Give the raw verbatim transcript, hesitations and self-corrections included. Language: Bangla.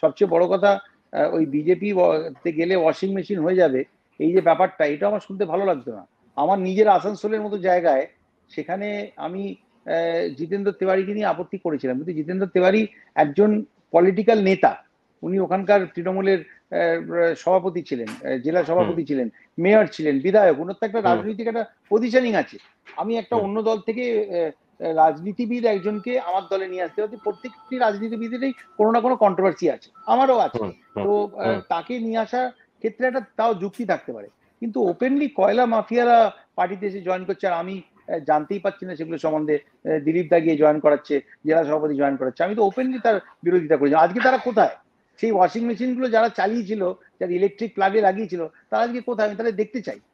সবচেয়ে বড় কথা ওই বিজেপি তে গেলে ওয়াশিং মেশিন হয়ে যাবে, এই যে ব্যাপারটা, এটা আমার শুনতে ভালো লাগতো না। আমার নিজের আসানসোলের মতো জায়গায়, সেখানে আমি জিতেন্দ্র তিওয়ারিকে নিয়ে আপত্তি করেছিলাম, কিন্তু জিতেন্দ্র তিওয়ারি একজন পলিটিক্যাল নেতা, উনি ওখানকার তৃণমূলের সভাপতি ছিলেন, জেলা সভাপতি ছিলেন, মেয়র ছিলেন, বিধায়ক, ওনার তো একটা রাজনৈতিক একটা পজিশনিং আছে। আমি একটা অন্য দল থেকে রাজনীতিবিদ একজনকে আমার দলে নিয়ে আসতে হচ্ছে, প্রত্যেকটি রাজনীতিবিদেরই কোনো না কোনো কন্ট্রোভার্সি আছে, আমারও আছে, তো তাকে নিয়ে আসার ক্ষেত্রে একটা তাও যুক্তি থাকতে পারে। কিন্তু ওপেনলি কয়লা মাফিয়ারা পার্টিতে এসে জয়েন করছে, আর আমি জানতেই পারছি না সেগুলো সম্বন্ধে, দিলীপ দা গিয়ে জয়েন করাচ্ছে, জেলা সভাপতি জয়েন করাচ্ছে, আমি তো ওপেনলি তার বিরোধিতা করেছি। আজকে তারা কোথায়? সেই ওয়াশিং মেশিন গুলো যারা চালিয়েছিল, যারা ইলেকট্রিক প্লাগে লাগিয়েছিল, তারা আজকে কোথায়? আমি তাহলে দেখতে চাই।